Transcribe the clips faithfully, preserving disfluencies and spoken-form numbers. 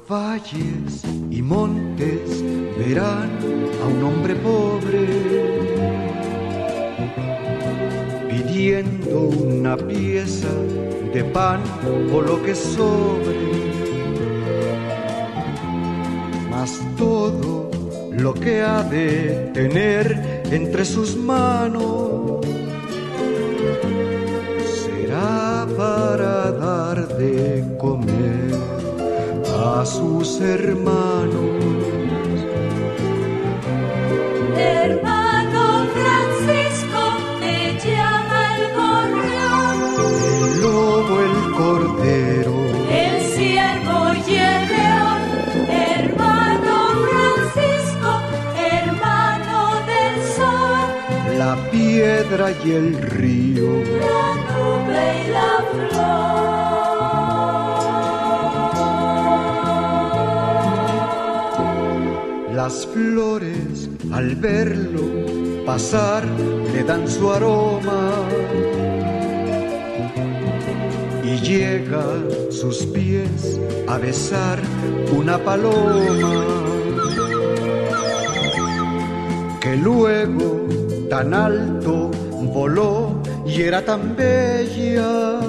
Valles y montes verán a un hombre pobre pidiendo una pieza de pan o lo que sobre, mas todo lo que ha de tener entre sus manos será para dar de comer a sus hermanos. Hermano Francisco, te llama el gorrión, El lobo, el cordero, el ciervo y el león. Hermano Francisco, hermano del sol, la piedra y el río, la nube y la flor. Las flores al verlo pasar le dan su aroma y llega sus pies a besar una paloma que luego tan alto voló y era tan bella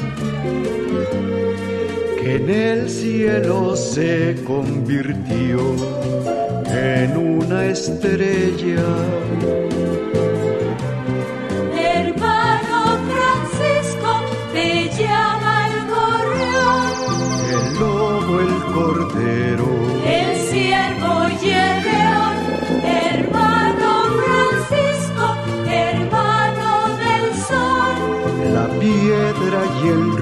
que en el cielo se convirtió en una estrella. Hermano Francisco, te llama el gorrión, El lobo, el cordero, el ciervo y el león. Hermano Francisco, hermano del sol, la piedra y el